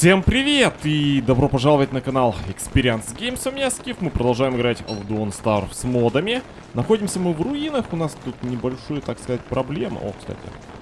Всем привет и добро пожаловать на канал Experience Games. У меня Скиф, мы продолжаем играть в Dawn Star с модами. Находимся мы в руинах, у нас тут небольшую, так сказать, проблему. О, кстати.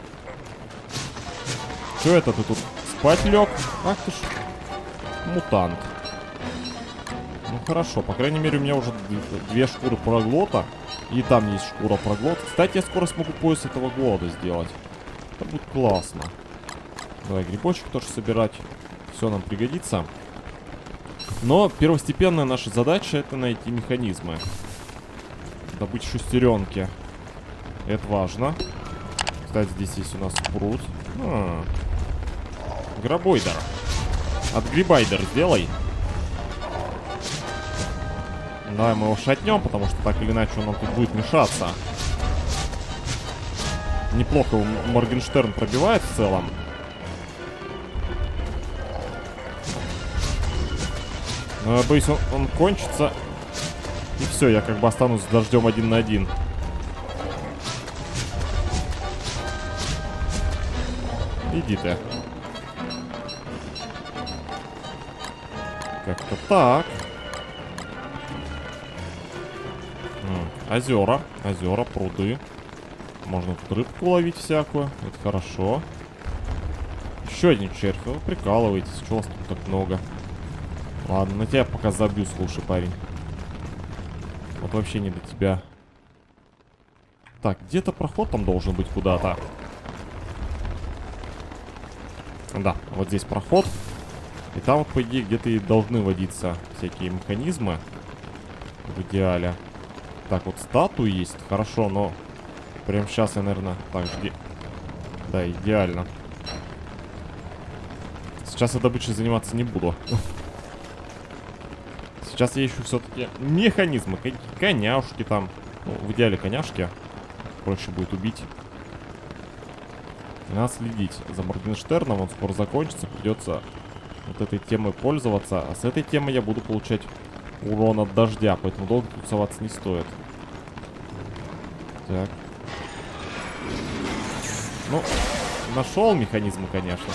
Что это ты тут спать лег? Ах ты ж мутант. Ну хорошо, по крайней мере у меня уже две шкуры проглота. И там есть шкура проглота. Кстати, я скоро смогу пояс этого голода сделать. Это будет классно. Давай грибочек тоже собирать. Все нам пригодится. Но первостепенная наша задача — это найти механизмы. Добыть шестеренки. Это важно. Кстати, здесь есть у нас пруд. Грабойдер. Отгрибайдер сделай. Давай мы его шатнем, потому что так или иначе он нам тут будет мешаться. Неплохо Моргенштерн пробивает в целом. Но я боюсь, он кончится. И все, я как бы останусь с дождем 1 на 1. Иди ты. Как-то так. Озера. Озера, пруды. Можно тут рыбку ловить всякую. Это хорошо. Еще один червь. Вы прикалываетесь. Чего вас тут так много? Ладно, на тебя пока забью, слушай, парень. Вот вообще не до тебя. Так, где-то проход там должен быть куда-то. Да, вот здесь проход. И там вот, по идее, где-то и должны водиться всякие механизмы. В идеале. Так, вот статуи есть. Хорошо, но прямо сейчас я, наверное... Так, где... Да, идеально. Сейчас я добычей заниматься не буду. Сейчас я ищу все-таки механизмы. Коняшки там. Ну, в идеале коняшки. Проще будет убить. Надо следить за Моргенштерном. Он скоро закончится. Придется вот этой темой пользоваться. А с этой темой я буду получать урон от дождя. Поэтому долго тусоваться не стоит. Так. Ну, нашел механизмы, конечно.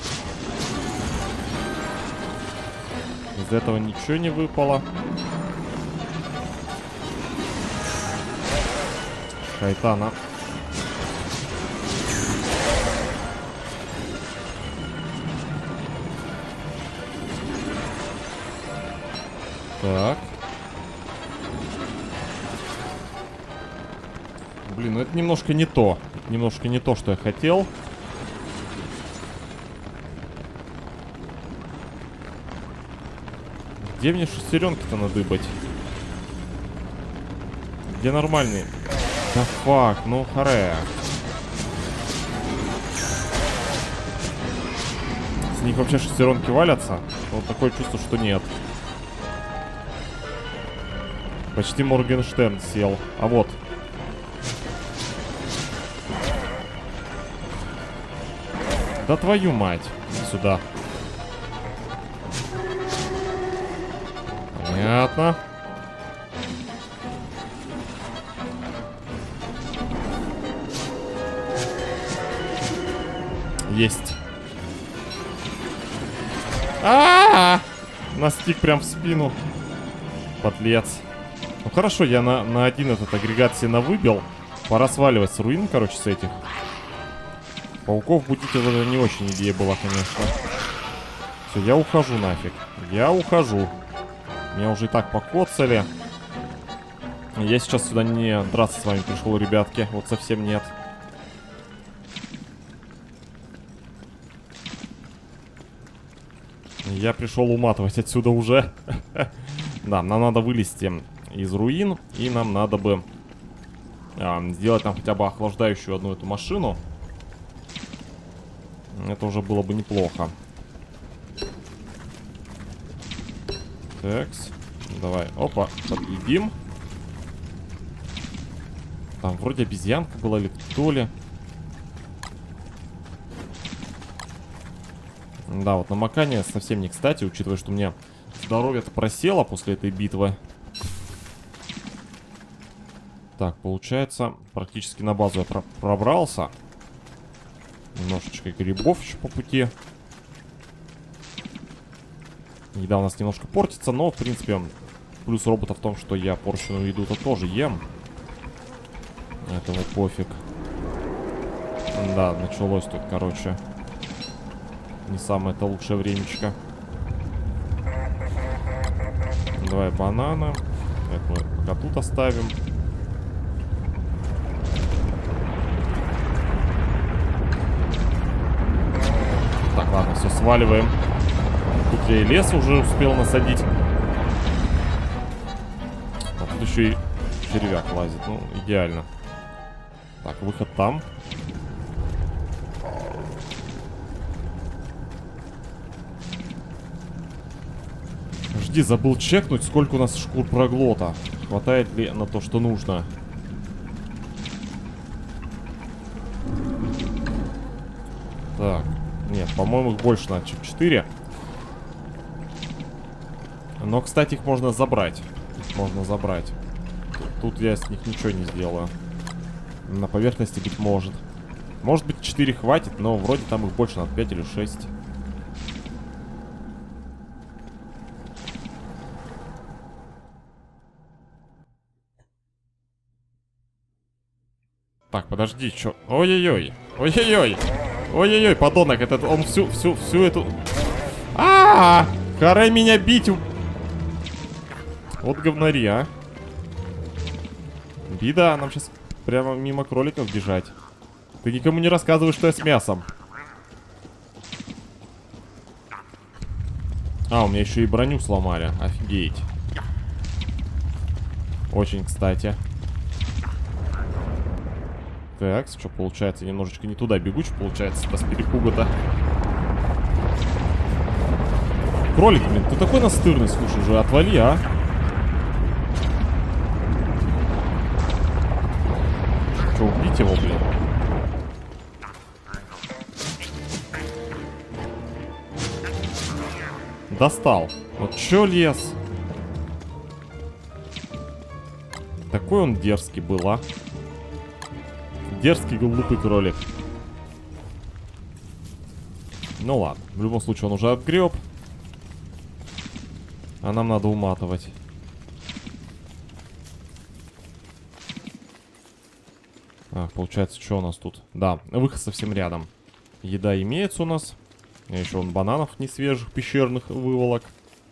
Из этого ничего не выпало. Шайтана. Так. Блин, ну это немножко не то. Это немножко не то, что я хотел. Где мне шестеренки-то надыбать? Где нормальные? Да фак, ну харе. С них вообще шестеренки валятся? Вот такое чувство, что нет. Почти Моргенштерн сел. А вот. Да твою мать. Иди сюда. Понятно. Есть. Настиг прям в спину. Подлец. Ну хорошо, я на один этот агрегат себе навыбил. Пора сваливать с руин, короче, с этих. Пауков будить это не очень идея была, конечно. Все, я ухожу нафиг. Я ухожу. Меня уже и так покоцали. Я сейчас сюда не драться с вами пришел, ребятки. Вот совсем нет. Я пришел уматывать отсюда уже. Да, нам надо вылезти из руин. И нам надо бы сделать там хотя бы охлаждающую одну эту машину. Это уже было бы неплохо. Такс. Давай, опа, подъедим. Там вроде обезьянка была или кто ли. Да, вот намокание совсем не кстати, учитывая, что у меня здоровье-то просело после этой битвы. Так, получается, практически на базу я пробрался. Немножечко грибов еще по пути. Еда у нас немножко портится, но, в принципе, плюс робота в том, что я порченную еду-то тоже ем. Этому пофиг. Да, началось тут, короче, не самое-то лучшее времечко. Давай банана. Это мы пока тут оставим. Так, ладно, все, сваливаем. Тут я и лес уже успел насадить. А тут еще и червяк лазит. Ну, идеально. Так, выход там. Жди, забыл чекнуть, сколько у нас шкур проглота. Хватает ли на то, что нужно? Так, нет, по-моему, их больше надо, чем 4. Но, кстати, их можно забрать. Их можно забрать. Тут я с них ничего не сделаю. На поверхности быть может. Может быть, 4 хватит, но вроде там их больше надо 5 или 6. Так, подожди, чё? Ой-ой-ой. Ой-ой-ой. Ой-ой-ой, подонок, этот, он всю эту... Харай меня бить! Вот говнари, а. Беда, нам сейчас прямо мимо кроликов бежать. Ты никому не рассказывай, что я с мясом. У меня еще и броню сломали. Офигеть. Очень кстати. Так, что получается? Немножечко не туда бегу, что получается с перепуга-то. Кролик, блин, ты такой настырный, слушай, уже отвали, а. Че, убить его, блин? Достал. Вот чё лез? Такой он дерзкий был, а. Дерзкий, глупый кролик. Ну ладно, в любом случае он уже отгреб. А нам надо уматывать. Получается, что у нас тут? Да, выход совсем рядом. Еда имеется у нас. Еще вон бананов несвежих, пещерных выволок.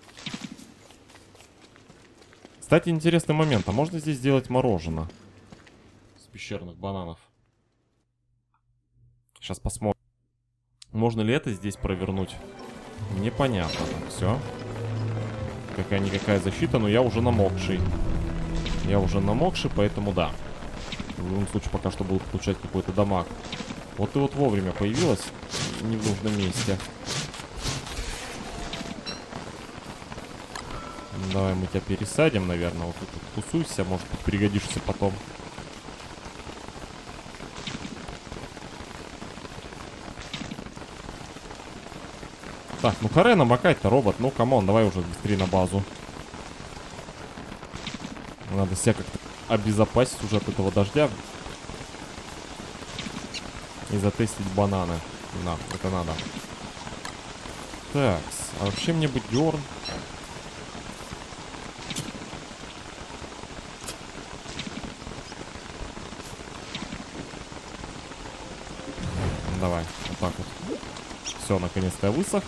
Кстати, интересный момент. А можно здесь сделать мороженое? С пещерных бананов. Сейчас посмотрим. Можно ли это здесь провернуть? Непонятно. Все. Какая-никакая защита, но я уже намокший. Я уже намокший, поэтому да. В любом случае, пока что буду получать какой-то дамаг. Вот и вот вовремя появилась. Не в нужном месте. Давай мы тебя пересадим, наверное. Вот тут тусуйся, может быть, пригодишься потом. Так, ну харе намокать-то, робот. Ну, камон, давай уже быстрее на базу. Надо себя как-то обезопасить уже от этого дождя. И затестить бананы. На, это надо. Так, а вообще мне бы дерн. Давай, вот так вот. Все, наконец-то я высох.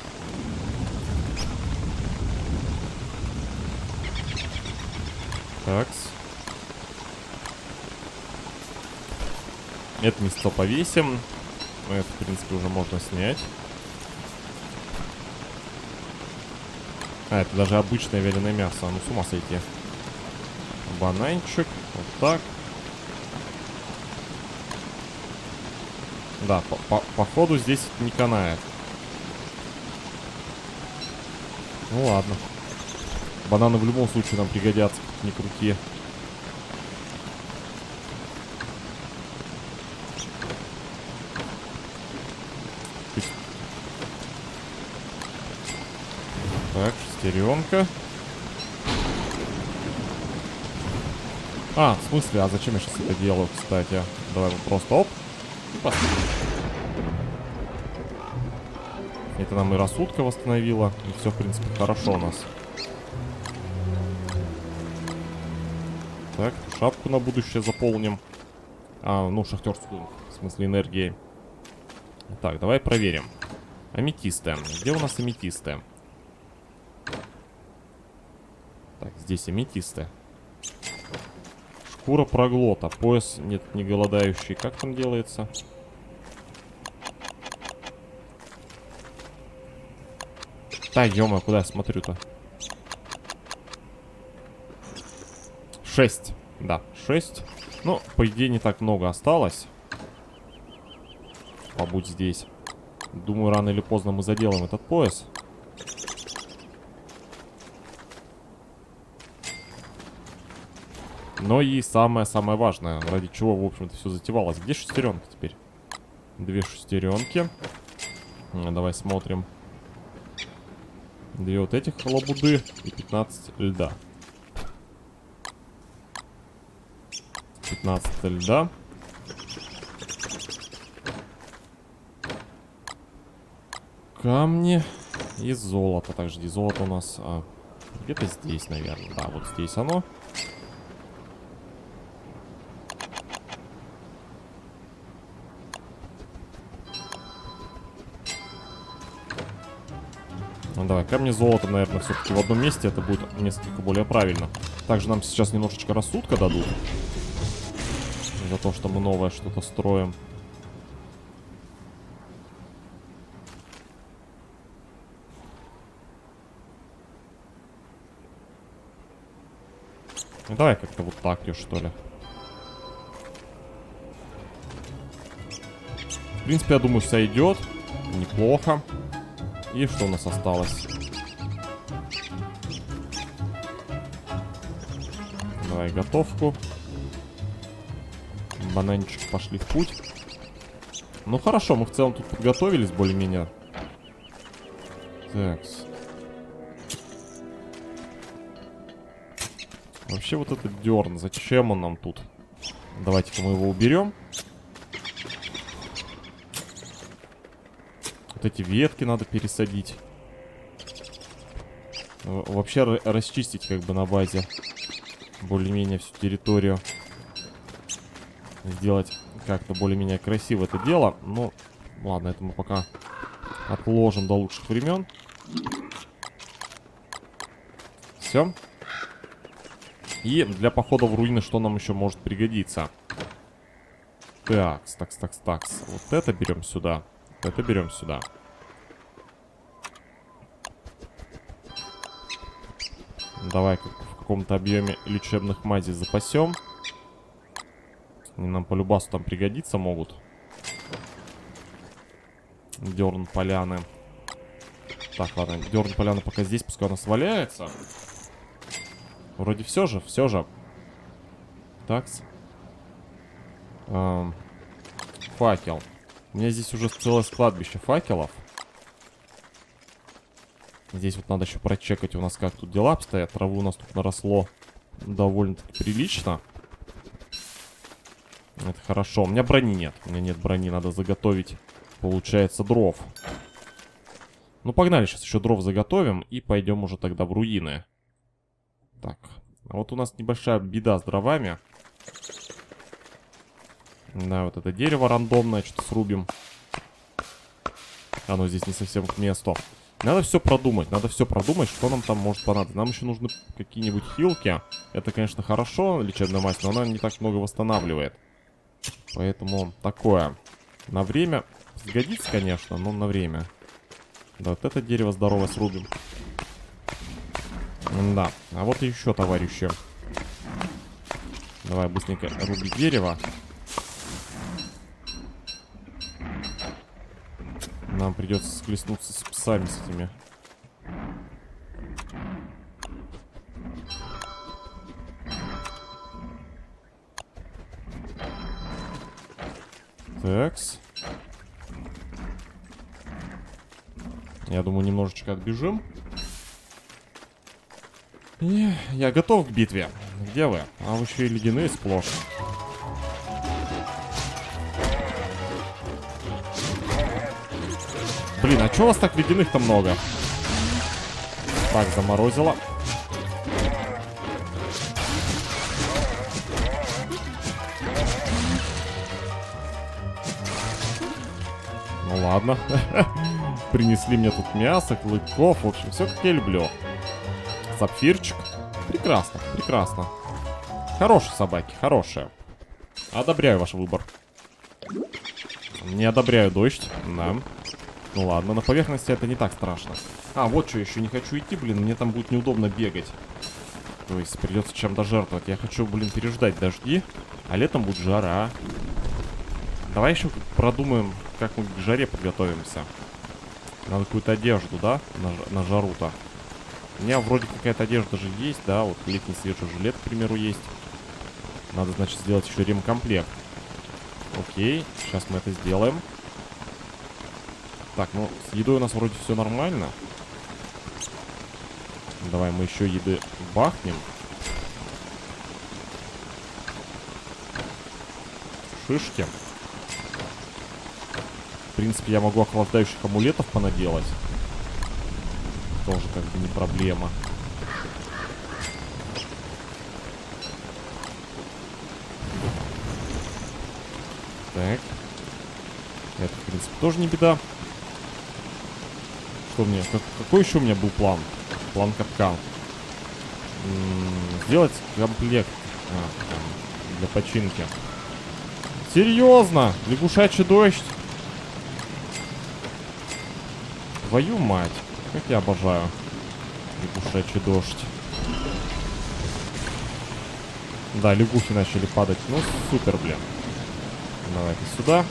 Такс. Это место повесим. Это, в принципе, уже можно снять. Это даже обычное вяленое мясо. Ну, с ума сойти. Бананчик. Вот так. Да, походу здесь не канает. Ну ладно. Бананы в любом случае нам пригодятся, как ни крути. Так, шестеренка. В смысле? А зачем я сейчас это делаю, кстати? Давай просто оп. И посмотрим. Это нам и рассудка восстановила. И все, в принципе, хорошо у нас. Так, шапку на будущее заполним. Ну, шахтерскую, в смысле, энергией. Так, давай проверим. Аметисты. Где у нас аметисты? Так, здесь аметисты. Шкура проглота. Пояс, нет, не голодающий. Как там делается? Да, ё-моё, куда я смотрю-то? 6. Да, 6. Ну, по идее, не так много осталось. Побудь здесь. Думаю, рано или поздно мы заделаем этот пояс. Но и самое-самое важное, ради чего, в общем-то, все затевалось. Где шестеренка теперь? 2 шестеренки. Давай смотрим. 2 вот этих лабуды и 15 льда. 15 льда. Камни и золото. Также золото у нас где-то здесь, наверное. Да, вот здесь оно. Ну, давай, камни золота, наверное, все-таки в одном месте. Это будет несколько более правильно. Также нам сейчас немножечко рассудка дадут. За то, что мы новое что-то строим. Давай как-то вот так ее, что ли. В принципе, я думаю, все идет. Неплохо. И что у нас осталось? Давай готовку. Бананчик, пошли в путь. Ну хорошо, мы в целом тут подготовились более-менее. Такс. Вообще вот этот дерн, зачем он нам тут? Давайте-ка мы его уберем. Вот эти ветки надо пересадить. Вообще расчистить как бы на базе более-менее всю территорию. Сделать как-то более-менее красиво это дело. Ну, ладно, это мы пока отложим до лучших времен. Все. И для похода в руины что нам еще может пригодиться? Такс. Вот это берем сюда. Вот это берем сюда. Давай в каком-то объеме лечебных мазей запасем. Они нам по любасу там пригодиться могут. Дерн поляны. Так, ладно, дерн поляны пока здесь, пускай у нас валяется. Вроде все же. Такс. Факел. У меня здесь уже целое кладбище факелов. Здесь вот надо еще прочекать у нас, как тут дела обстоят. Травы у нас тут наросло довольно-таки прилично. Это хорошо. У меня брони нет. У меня нет брони. Надо заготовить, получается, дров. Ну, погнали. Сейчас еще дров заготовим. И пойдем уже тогда в руины. Так. А вот у нас небольшая беда с дровами. Да, вот это дерево рандомное. Что-то срубим. Оно здесь не совсем к месту. Надо все продумать. Что нам там может понадобиться. Нам еще нужны какие-нибудь хилки. Это, конечно, хорошо, лечебная мазь, но она не так много восстанавливает. Поэтому такое. На время сгодится, конечно, но на время. Да, вот это дерево здоровое срубим. Да, а вот и еще, товарищи. Давай быстренько рубить дерево. Нам придется схлестнуться с псами, с этими. Такс. Я думаю, немножечко отбежим. И я готов к битве. Где вы? А вы еще и ледяные сплошь. Блин, а чё у вас так ледяных-то много? Так, заморозило. Ну ладно. Принесли мне тут мясо, клыков. В общем, все как я люблю. Сапфирчик. Прекрасно, прекрасно. Хорошие собаки, хорошие. Одобряю ваш выбор. Не одобряю дождь, да. Ну ладно, на поверхности это не так страшно. А, вот что, еще не хочу идти, блин, мне там будет неудобно бегать. То есть придется чем-то жертвовать. Я хочу, блин, переждать дожди, а летом будет жара. Давай еще продумаем, как мы к жаре подготовимся. Надо какую-то одежду, да, на жару-то. У меня вроде какая-то одежда же есть, да, вот летний свежий жилет, к примеру, есть. Надо, значит, сделать еще ремкомплект. Окей, сейчас мы это сделаем. Так, ну, с едой у нас вроде все нормально. Давай мы еще еды бахнем. Шишки. В принципе, я могу охлаждающих амулетов понаделать. Тоже как бы не проблема. Так. Это, в принципе, тоже не беда. Что мне? Какой еще у меня был план? План капкан. Сделать комплект для починки. Серьезно? Лягушачий дождь? Твою мать. Как я обожаю лягушачий дождь. Да, лягухи начали падать. Ну, супер, блин. Давай-ка сюда.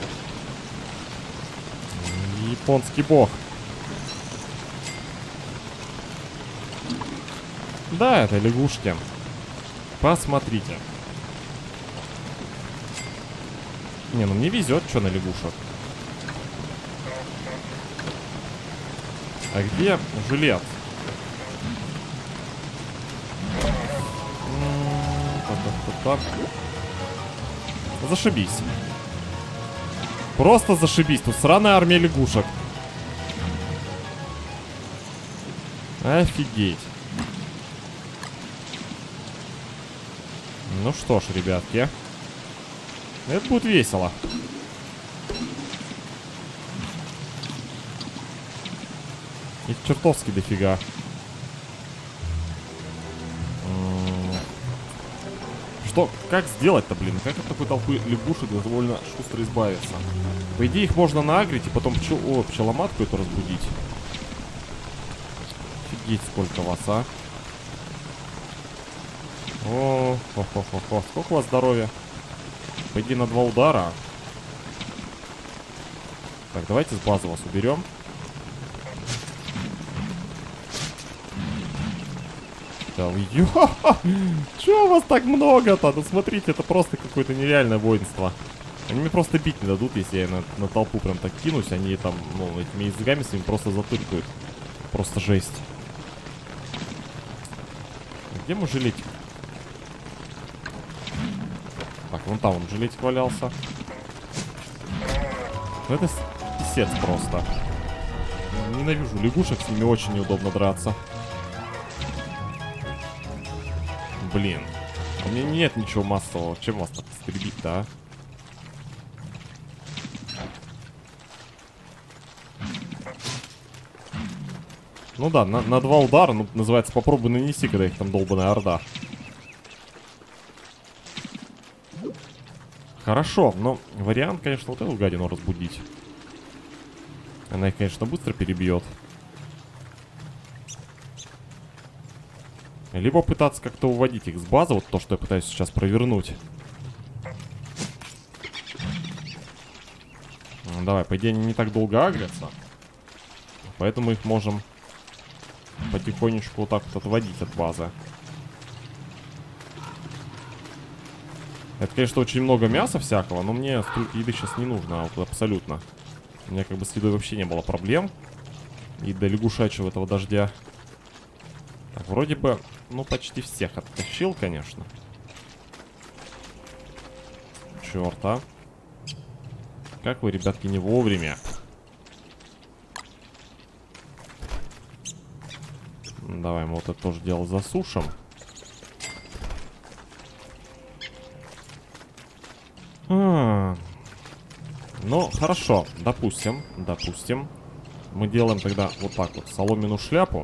Японский бог. Да, это лягушки. Посмотрите. Не, ну мне везет, что на лягушек. А где жилет? Зашибись. Просто зашибись. Тут сраная армия лягушек. Офигеть. Ну что ж, ребятки. Это будет весело. Их чертовски дофига. Что? Как сделать-то, блин? Как от такой толпы лягушек довольно шустро избавиться? По идее, их можно наагрить и потом пчеломатку эту разбудить. Офигеть, сколько вас, а? О, хо-хо-хо-хо. Сколько у вас здоровья? По идее, на 2 удара. Так, давайте с базы вас уберем. Чё у вас так много-то? Ну смотрите, это просто какое-то нереальное воинство. Они мне просто бить не дадут, если я на толпу прям так кинусь. Они там, ну, этими языками своими просто затыркают. Просто жесть. Где мой жилетик? Так, вон там он жилетик валялся. Ну это писец просто. Ненавижу лягушек, с ними очень неудобно драться. Блин, у меня нет ничего массового. Чем вас так истребить-то, а? Ну да, на 2 удара, ну, называется, попробуй нанести, когда их там долбаная орда. Хорошо, но вариант, конечно, вот эту гадину разбудить. Она их, конечно, быстро перебьет. Либо пытаться как-то уводить их с базы, вот то, что я пытаюсь сейчас провернуть. Ну, давай, по идее, они не так долго агрятся. Поэтому их можем потихонечку вот так вот отводить от базы. Это, конечно, очень много мяса всякого, но мне столько еды сейчас не нужно, вот абсолютно. У меня как бы с едой вообще не было проблем. И до лягушачьего этого дождя. Так, вроде бы, ну, почти всех оттащил, конечно. Черт, а. Как вы, ребятки, не вовремя. Давай мы вот это тоже дело засушим. Ну, хорошо. Допустим. Мы делаем тогда вот так вот. Соломенную шляпу.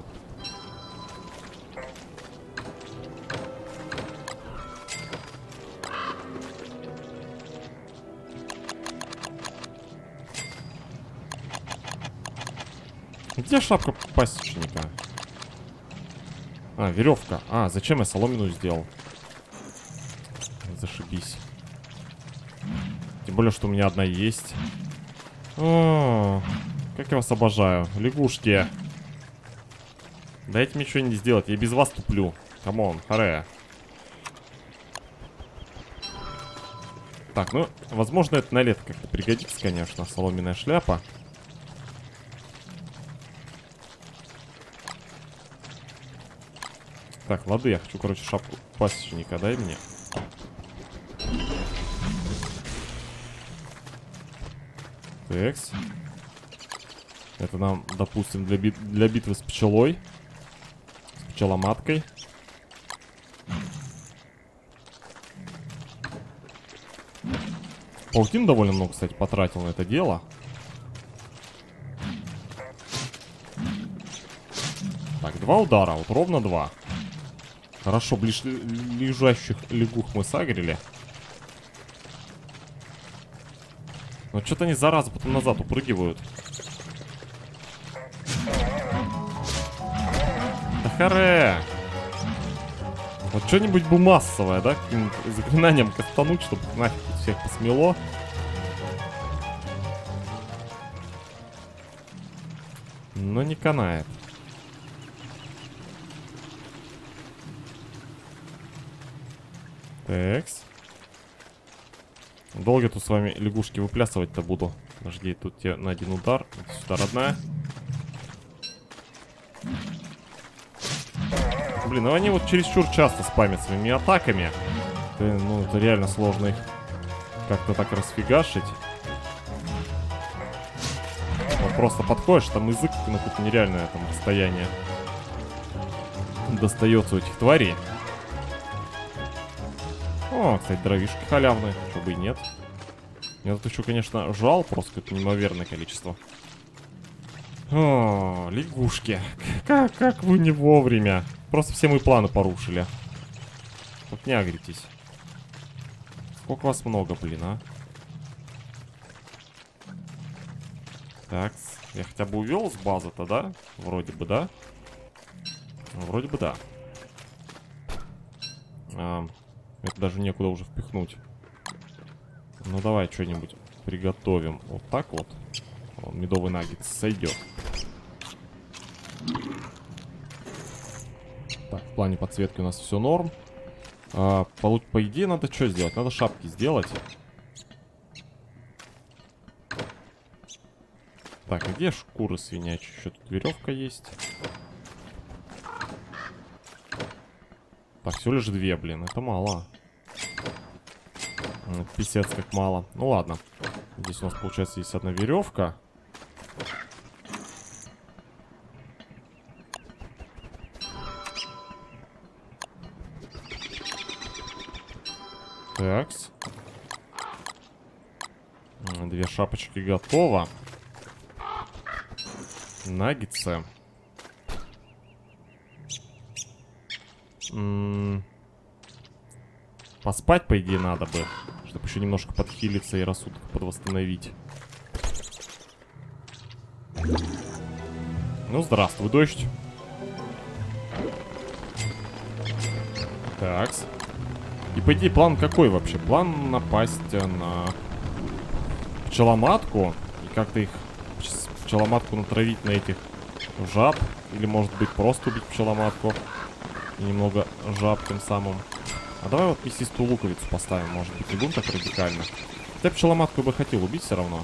Где шапка пасечника? А, веревка. А, зачем я соломенную сделал? Зашибись. Тем более, что у меня одна есть. О, как я вас обожаю. Лягушки. Дайте мне что-нибудь сделать. Я без вас туплю. Камон, харе. Так, ну, возможно, это на лето как-то пригодится, конечно. Соломенная шляпа. Так, лады, я хочу, короче, шапку пасечника, дай мне. Текс. Это нам, допустим, для битвы с пчелой. С пчеломаткой. Паутин довольно много, кстати, потратил на это дело. Так, 2 удара, вот ровно 2. Хорошо, ближайших лягух мы сагрили. Но что-то они, зараза, потом назад упрыгивают. Да харе! Вот что-нибудь бы массовое, да? Каким-нибудь заклинанием кастануть, чтобы нафиг всех посмело. Но не канает. Такс. Долго тут с вами лягушки выплясывать-то буду. Подожди, тут тебе на 1 удар. Иди сюда, родная. Блин, ну они вот чересчур часто спамят своими атаками. Ну, это реально сложно их как-то так расфигашить. Вот просто подходишь, там язык на какое-то нереальное там расстояние достается у этих тварей. О, кстати, дровишки халявные, чтобы и нет. Мне тут еще, конечно, жал просто какое-то неимоверное количество. О, лягушки. Как вы не вовремя. Просто все мои планы порушили. Вот не агритесь. Сколько вас много, блин, а? Так, я хотя бы увел с базы-то, да? Вроде бы, да? Вроде бы, да. Это даже некуда уже впихнуть. Ну давай что-нибудь приготовим. Вот так вот. Вон, медовый наггет сойдет. Так, в плане подсветки у нас все норм. По идее надо что сделать? Надо шапки сделать. Так, где шкуры свинячьи? Еще тут веревка есть. Так, всего лишь 2, блин, это мало. Писец как мало. Ну ладно. Здесь у нас, получается, есть одна веревка. Такс. 2 шапочки готово. Наггетсы. Поспать, по идее, надо бы. Чтобы еще немножко подхилиться и рассудок подвосстановить. Ну, здравствуй, дождь. Такс. И, по идее, план какой вообще? План напасть на пчеломатку. И как-то их, пчеломатку, натравить на этих жаб. Или, может быть, просто убить пчеломатку. И немного жаб тем самым. А давай вот мясистую луковицу поставим, может быть, не будем так радикально. Хотя пчеломатку я бы хотел убить все равно.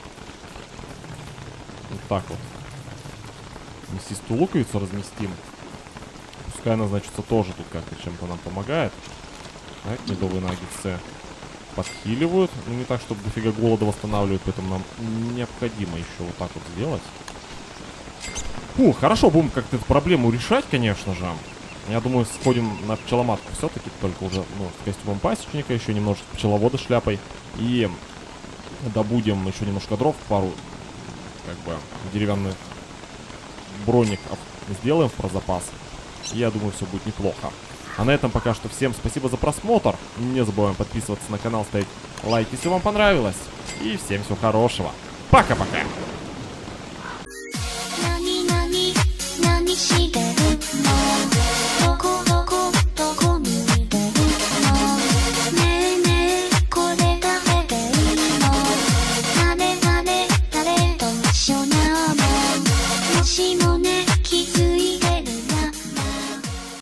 Вот так вот. Мясистую луковицу разместим. Пускай она, значит, тоже тут как-то чем-то нам помогает. Так, медовые наггетсы подхиливают. Ну, не так, чтобы дофига голода восстанавливают, поэтому нам необходимо еще вот так вот сделать. Фу, хорошо, будем как-то эту проблему решать, конечно же. Я думаю, сходим на пчеломатку все-таки, только уже, ну, с костюмом пасечника, еще немножко пчеловода шляпой. И добудем еще немножко дров, пару, как бы, деревянных броников сделаем про запас. И я думаю, все будет неплохо. А на этом пока что всем спасибо за просмотр. Не забываем подписываться на канал, ставить лайк, если вам понравилось. И всем всего хорошего. Пока-пока. 何してるの